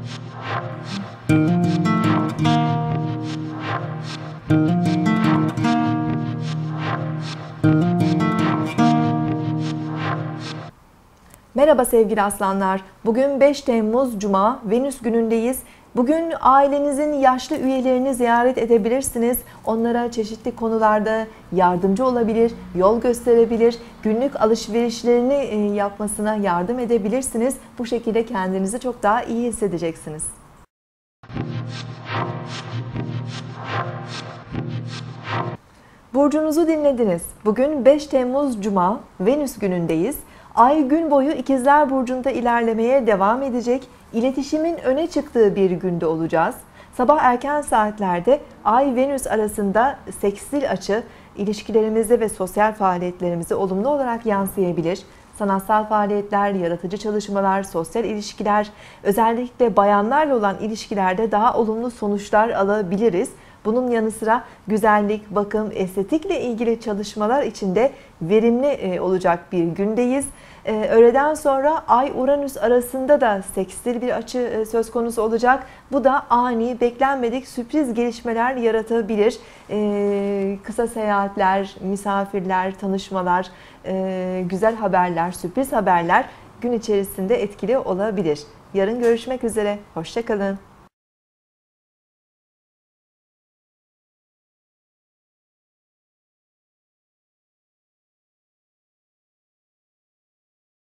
Merhaba sevgili aslanlar. Bugün 5 Temmuz Cuma, Venüs günündeyiz. Bugün ailenizin yaşlı üyelerini ziyaret edebilirsiniz. Onlara çeşitli konularda yardımcı olabilir, yol gösterebilir, günlük alışverişlerini yapmasına yardım edebilirsiniz. Bu şekilde kendinizi çok daha iyi hissedeceksiniz. Burcunuzu dinlediniz. Bugün 5 Temmuz Cuma, Venüs günündeyiz. Ay gün boyu İkizler Burcu'nda ilerlemeye devam edecek. İletişimin öne çıktığı bir günde olacağız. Sabah erken saatlerde Ay-Venüs arasında sekstil açı ilişkilerimize ve sosyal faaliyetlerimize olumlu olarak yansıyabilir. Sanatsal faaliyetler, yaratıcı çalışmalar, sosyal ilişkiler, özellikle bayanlarla olan ilişkilerde daha olumlu sonuçlar alabiliriz. Bunun yanı sıra güzellik, bakım, estetikle ilgili çalışmalar için de verimli olacak bir gündeyiz. Öğleden sonra Ay-Uranüs arasında da sekstil bir açı söz konusu olacak. Bu da ani, beklenmedik sürpriz gelişmeler yaratabilir. Kısa seyahatler, misafirler, tanışmalar, güzel haberler, sürpriz haberler gün içerisinde etkili olabilir. Yarın görüşmek üzere. Hoşça kalın.